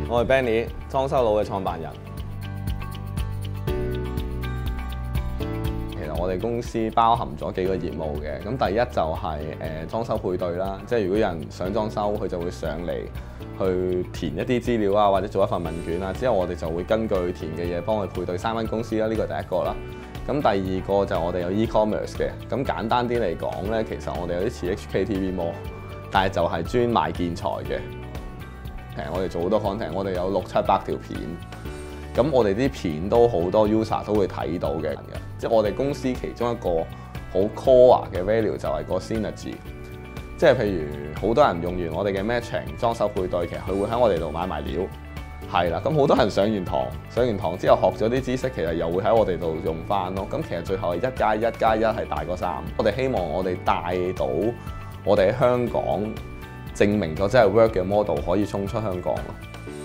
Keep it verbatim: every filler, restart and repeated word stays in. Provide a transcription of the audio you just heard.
我係 Benny，裝修佬嘅創辦人。其實我哋公司包含咗幾個業務嘅，咁第一就係、是、誒、呃、裝修配對啦，即係如果有人想裝修，佢就會上嚟去填一啲資料啊，或者做一份問卷啊，之後我哋就會根據填嘅嘢幫佢配對三間公司啦，呢個第一個啦。咁第二個就我哋有 e-commerce 嘅，咁簡單啲嚟講咧，其實我哋有啲似 H K T V Mall，但係就係專賣建材嘅。誒，我哋做好多 content，我哋有六七百條片，咁我哋啲片都好多 user 都會睇到嘅。即係我哋公司其中一個好 core 嘅 value 就係個 synergy，即係譬如好多人用完我哋嘅 matching 裝修配對，其實佢會喺我哋度買埋料。係啦，咁好多人上完堂，上完堂之後學咗啲知識，其實又會喺我哋度用翻咯。咁其實最後係一加一加一係大過三。我哋希望我哋帶到我哋喺香港證明咗真係 work 嘅 model 可以衝出香港咯。